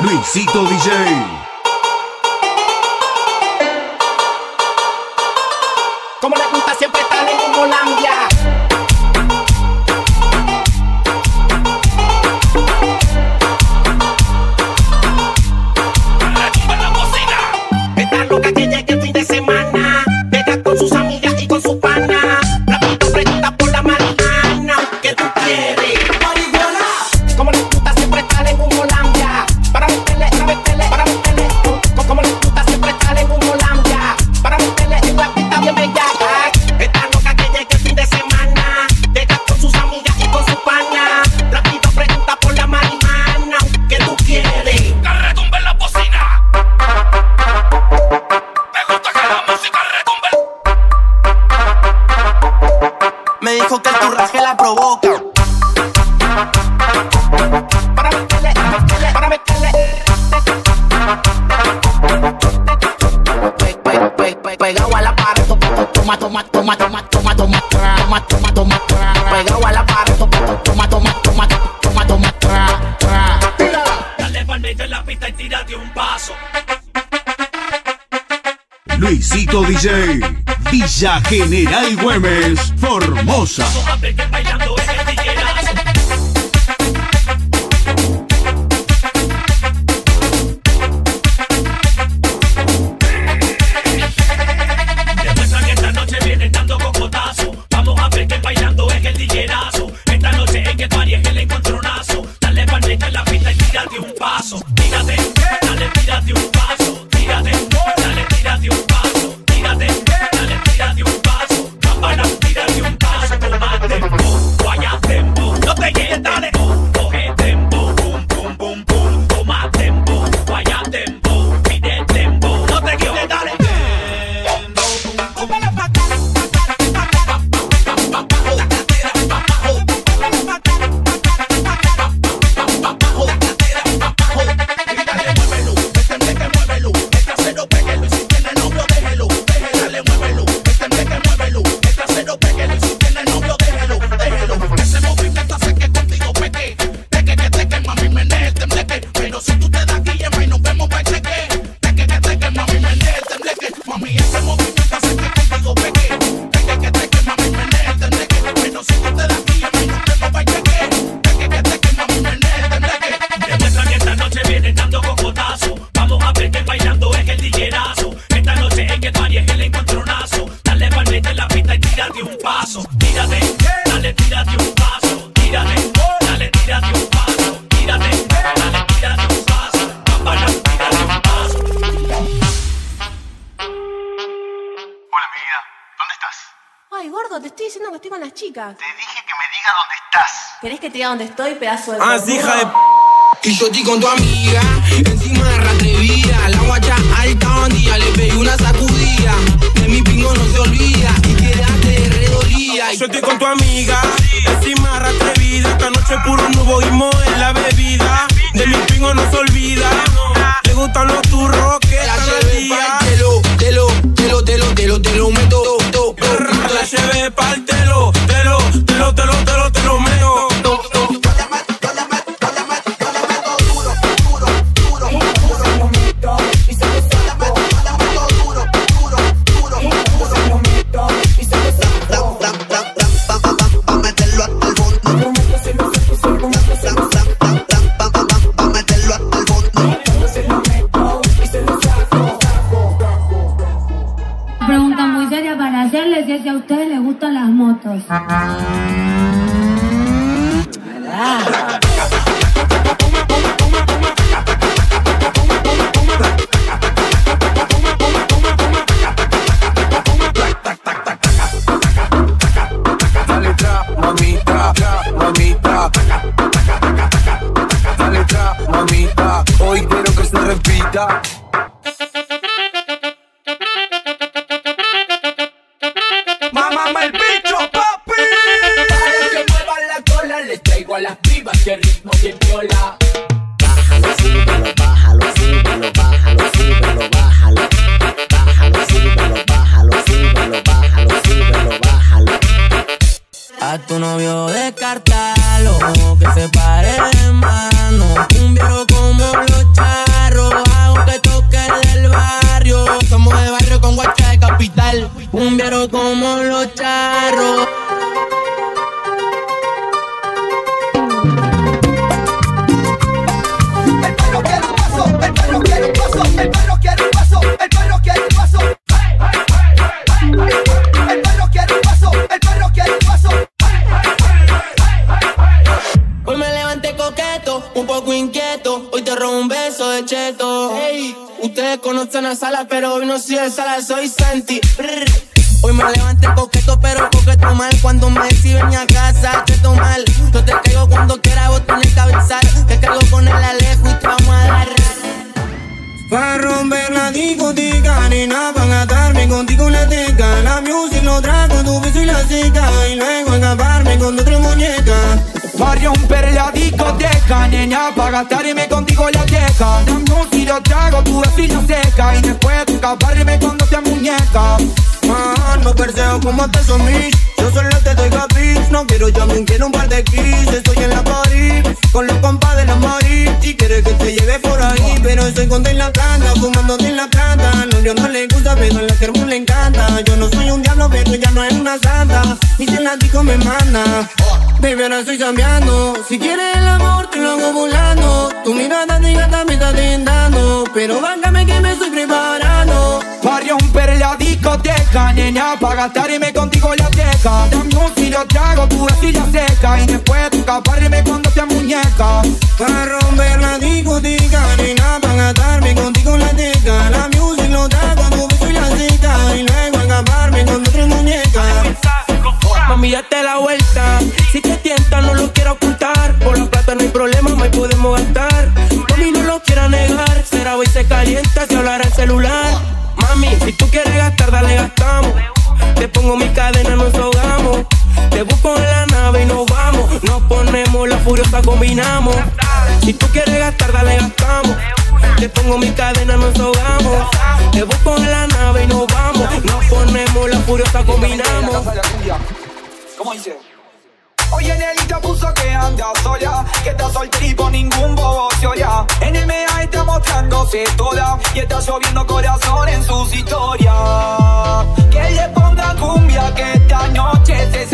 Luisito DJ. Como les gusta siempre estar en Holandia. Retumba en la bocina. Está loca que llegue el fin de semana. Llega con sus amigas y con su pana. Rapidito pregunta por la marihuana. ¿Qué tú quieres? Marihuana. Como les gusta siempre estar en Holandia. Para meterle, para meterle, para meterle. Como les gusta siempre estar en Holandia. Para meterle en la pista bien bellaca. Está loca que llegue el fin de semana. Llega con sus amigas y con su pana. Rápido pregunta por la marihuana. ¿Qué tú quieres? Que retumbe en la bocina. Me gusta que la música retumbe. Me dijo que el turraje la provoca. Para meterle, para meterle. Pegado a la pared, toma, toma, toma, toma, toma, toma, toma, toma, toma, pegado a la pared, toma, toma, toma, toma, toma, tira. Dale pa'l medio en la pista y tírate un paso. Luisito DJ. Villa General Güemes, Formosa. Vamos a ver que bailando es el tiguerazo. Demuestra que esta noche viene dando cocotazo. Vamos a ver que bailando es el tiguerazo. Esta noche en el party es el encontronazo. Dale pa'l medio en la pista y tírate un paso. Tírate, dale, tírate un paso. Tírate, dale, tírate un paso. Tírate, dale, tírate un paso. Cámara, tírate un paso. Toma tempo, guaya tempo. No te quedes, dale. Coge tempo, pum, pum, pum, pum. Toma tempo, guaya tempo. Pide tempo. No te quedes, dale. Ay, gordo, te estoy diciendo que estoy con las chicas. Te dije que me diga dónde estás. ¿Querés que te diga dónde estoy, pedazo de Ah, sí, hija de Y yo estoy con tu amiga, encima de atrevida. La guacha alta bandía, le pegué una sacudida. De mi pingo no se olvida y quédate de redolía. Yo estoy con tu amiga, encima atrevida. Esta noche puro nuboísmo en la bebida. De mi pingo no se olvida. Le gustan los turros que La están al llevé día. pa'l te lo meto. La llevé pa'l te lo meto. Pregunta muy seria para hacerles si es que a ustedes les gustan las motos. Dale trap, mamita, mamita. Dale trap, mamita. Hoy quiero que se repita. Mamá el bicho, papi. Para que muevan la cola, les traigo a las pibas que ritmo bien viola. Bájalo, súbelo, bájalo, súbelo, bájalo, súbelo, bájalo. Bájalo, súbelo, bájalo, súbelo, bájalo, súbelo, bájalo. A tu novio descartalo, que se pare de mano. Un viejo como los chavos. un poco inquieto. Hoy te robo un beso de cheto. Hey, ustedes conocen a Salas, pero hoy no soy de Salas, soy Santi. Hoy me levanté coqueto, pero coqueto mal. Cuando me decís ven a casa, te mal. Yo te caigo cuando quiera, vos tenés que avisar. Te cargo con el Alejo y te vamos a dar. Pa' romper la discoteca, nena, pa' gastarme contigo una teca. La music lo trago, tu beso y la seca. Y luego escaparme con otra muñeca. Pa' romper la discoteca, nena, pa' gastarme contigo la teca. La music lo trago, tu beso y la seca. Y después escaparme con otra muñeca. No perseo como te son mis. Yo solo te doy capiz. No quiero llamen, quiero un par de kiss. Estoy en la party con los compas de la mari. Y quiere que te lleve por ahí, pero estoy con en la planta, fumándote en la planta. No, yo no le gusta, pero a la germo le encanta. Yo no soy un diablo, pero ella no es una santa. Ni se la disco me manda. Baby, ahora estoy cambiando. Si quieres el amor, te lo hago volando. Tu mirada de gata me está tentando, pero báncame que me estoy preparando. Pa' romper la discoteca, nena, pa' gastarme contigo la teca. La music lo trago, tu beso y la seca. Y después escaparme con otra muñeca. Pa' romper la discoteca, nena, pa' gastarme contigo la teca. La music lo trago, tu beso y la seca. Y luego escaparme con otra muñeca. Mami, date la vuelta. Si te tienta, no lo quiero ocultar. Por la plata no hay problema, me podemos gastar. Mami, no lo quiera negar. Será hoy se calienta si hablara el celular. Mami, si tú quieres gastar, dale, gastamos. Te pongo mi cadena, nos ahogamos. Te busco en la nave y nos vamos. Nos ponemos la furiosa, combinamos. Si tú quieres gastar, dale, gastamos. Te pongo mi cadena, nos ahogamos. Te busco en la nave y nos vamos. Nos ponemos la furiosa, combinamos. ¿Cómo dice? Oye, Nelita puso que anda sola, que está soltero ningún bobo se oya. En el MEA está mostrándose toda y está lloviendo corazón en sus historias. Que le ponga cumbia que esta noche se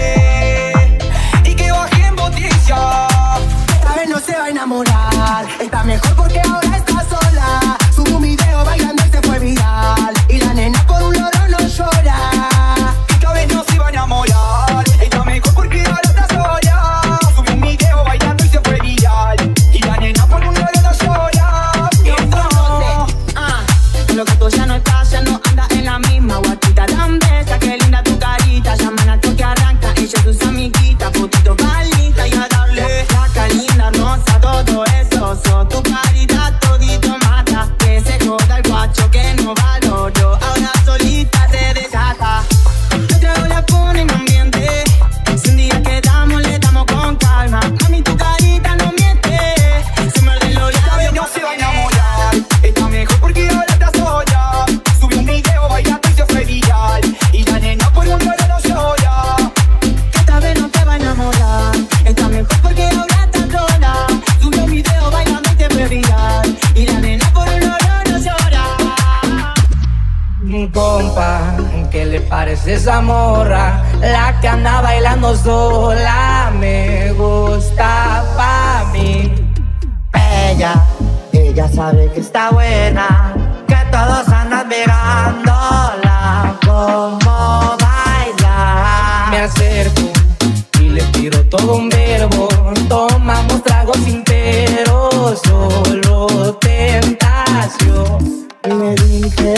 sale y que baje en botella. Esta vez no se va a enamorar, está mejor porque ahora está sola. Subo un video bailando y se fue viral, y la nena por un loro no llora. Esta vez no se va a enamorar, está mejor porque ahora está sola. Subió un video bailando y se fue viral, y la nena por un loro no llora. Lo que tú ya no estás, ya no anda en la misma. Guatita tan bella, qué linda tu carita. Llaman al toque arranca, ella es sus amiguitas. Fotito palita y a darle placa linda, hermosa, todo eso. Son tu carita, todito mata. Que se joda el guacho que no valoró. Ahora solita te desata. Yo trago la pone en ambiente. Si un día quedamos, le damos con calma. Mami, tu carita no miente. Se muerde los labios. Esta vez no se va a enamorar, está mejor porque ahora está sola. Subió un video bailando y se fue viral, y la nena por un lado no llora. Esta vez no te va a enamorar, está mejor porque ahora está sola. Subió un video bailando y te fue viral, y la nena por un lado no llora. Compa, ¿qué le parece esa morra? La que anda bailando sola, me gusta pa' mí. Ella sabe que está buena, que todos andan mirándola como baila. Me acerco y le tiro todo un verbo. Tomamos tragos enteros, solo tentación. Le dije,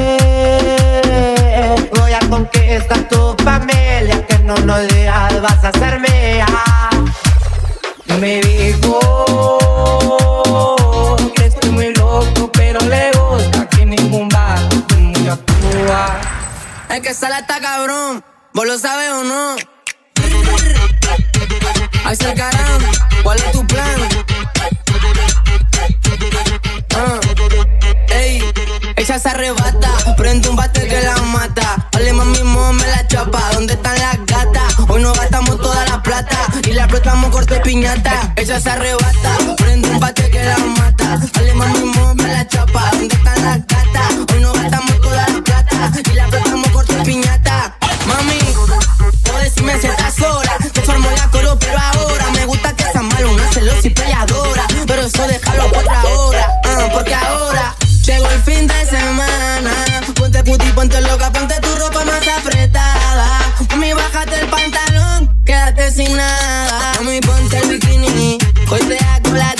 voy a conquistar tu familia, que no lo digas, vas a ser mía. Me dijo que estoy muy loco, pero le gusta que ningún vato me actúa. Es que Sala está cabrón, ¿vos lo sabes o no? Ahí se caramba, ¿cuál es tu plan? Ey, ella se arrebata, prende un bate que la mata. Dale mami, me la chapa, ¿dónde están las gatas? Hoy nos gastamos toda la plata y la explotamos corte piñata. Ella se arrebata, prende un bate que la mata. Dale mami, me la chapa, ¿dónde están las gatas? Hoy nos gastamos toda la plata y la explotamos corte piñata. Mami, no decime si estás sola, te formo la coro, pero ahora me gusta que sea malo, una celosa y peleadora. Pero eso déjalo por otra hora, porque ahora llegó el fin de semana. Ponte puti, ponte loca, ponte tu ropa más apretada. Mami, bájate el pantalón, quédate sin nada. Mami, ponte el bikini, hoy te hago la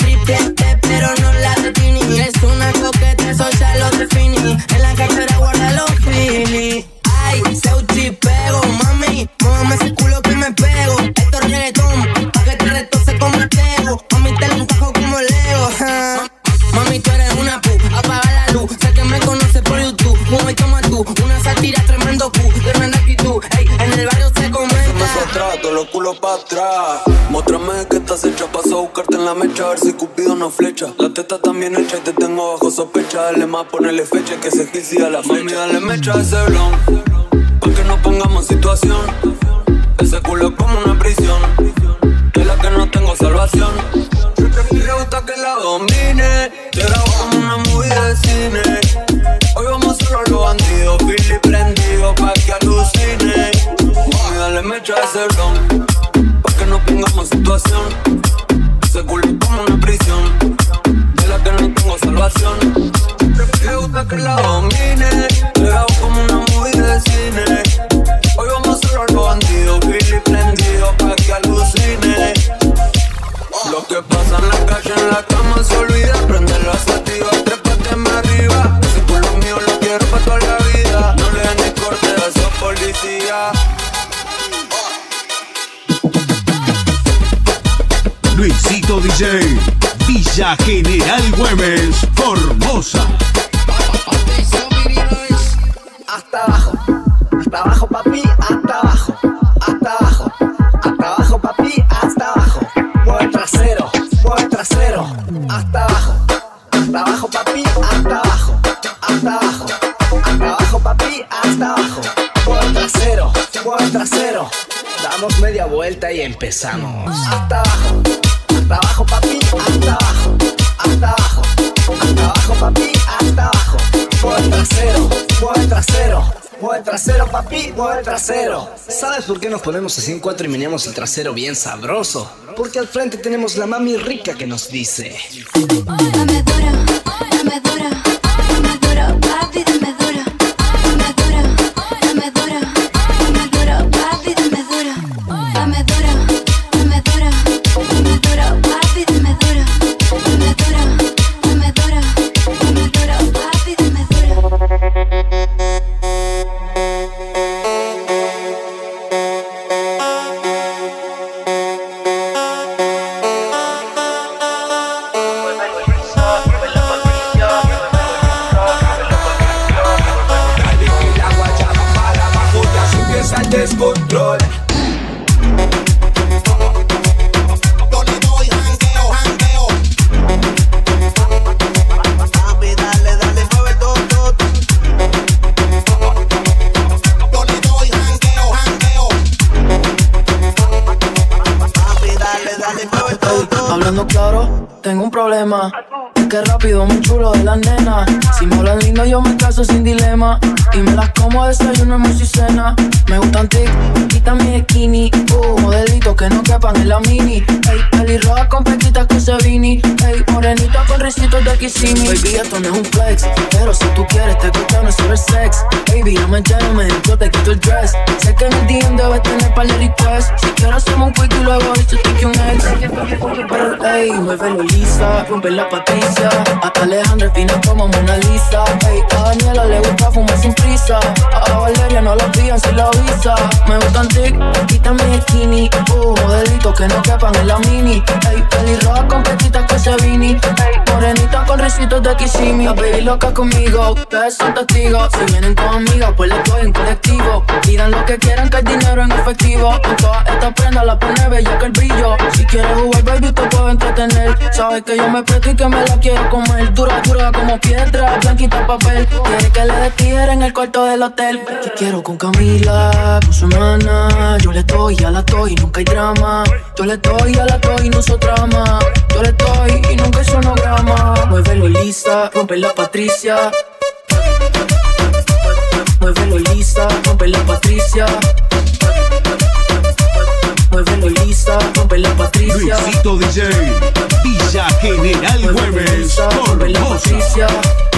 Mateo. Mami, te la encajo como Leo. Mami, tú eres una pu, apaga la luz. Sé que me conoces por YouTube. Mujer como tú, una sátira, tremendo cu, tremenda actitud. Ey, en el barrio se comenta. Atrás, todos los culos pa' atrás. Muéstrame que estás hecha. Paso a buscarte en la mecha, a ver si Cupido no flecha. La teta también hecha y te tengo bajo sospecha. Dale más, ponele fecha, que se quisiera la flecha. Mami, dale mecha a ese blon, pa' que no pongamos situación. Ese culo es como una prisión, de la que no tengo salvación. Me gusta que la domine, te grabo como una movie de cine. Hoy vamos solo los bandidos, Philly prendido pa' que alucine. Mami, dale mecha a ese blon, pa' que no pongamos situación. Ese culo es como una prisión, de la que no tengo salvación. Me gusta que la domine, te grabo como una movie de cine. Hoy vamos solo los bandidos, Philly prendido pa' que alucine. Lo que pasa en la calle, en la cama se olvida. Prende la sativa, trépateme arriba. Ese culo mío lo quiero pa' toda la vida. No le den ni corte a esos policías. Luisito DJ, Villa General Güemes, Formosa. Hasta abajo papi, hasta abajo, papi, hasta abajo. Mueve trasero, hasta abajo papi, hasta abajo papi, hasta abajo. Mueve trasero, damos media vuelta y empezamos. Hasta abajo papi, hasta abajo papi, hasta abajo. Mueve trasero papi, mueve trasero. ¿Sabes por qué nos ponemos así en cuatro y meneamos el trasero bien sabroso? Porque al frente tenemos la mami rica que nos dice: dame dura, dame dura, dame dura, papi, dame dura, dame dura, dame dura, dame dura, papi, dame dura, dame dura, dame dura, dame dura, papi, dame dura, dame dura, dame dura, dame dura, papi, dame dura. Descontrol. Yo le doy jangueo. Papi, dale, mueve todo. Yo le doy jangueo. Papi, dale, mueve todo. Hablando claro, tengo un problema. Que rápido, muy chulo de las nenas. Si me hablan lindo yo me caso sin dilema. Y me las como a desayuno, almuerzo y cena. Me gustan tic, quítame mi skinny. Modelitos que no quepan en la mini. Ey, pelirroja con pequitas que se vini. Ey, morenita con risitos de Kissimmee. Baby, esto no es un flex, pero si tú quieres te gusta no solo el sex. Baby, no me yo te quito el dress. Sé que mi DM debe tener par de requests. Si quiero hacemos un quick y luego dice que un ex. Pero ey, muévelo lisa, rompe la Patricia. Hasta Alejandra fina como Mona Lisa. Ey, a Daniela le gusta fumar sin prisa. A Valeria no la pillan sin la visa. Me gustan tic, quítame mi skinny. Modelitos que no quepan en la mini. Ey, pelirroja con pequitas que se vini. Ey, morenita con risitos de Kissimmee. La baby loca conmigo, ustedes son testigos. Si vienen con amigas, pues les doy en colectivo. Pidan lo que quieran, que el dinero en efectivo. Con todas estas prendas la pone bella que el brillo. Si quieres jugar, baby, te puedo entretener. Sabes que yo me presto y que me la quiero comer. Dura como piedra, blanquita papel. Quiere que le dé tijera en el cuarto del hotel. Yo quiero con Camila, con su hermana. Yo le doy a la toy y nunca hay drama. Yo le doy a la toy y no uso trama. Yo le doy y nunca hay sonograma. Muévelo lisa, rompe la Patricia. Muévelo lisa, rompe la Patricia. Muévelo lisa, rompe la Patricia. Luisito DJ, Villa General Güemes, Formosa.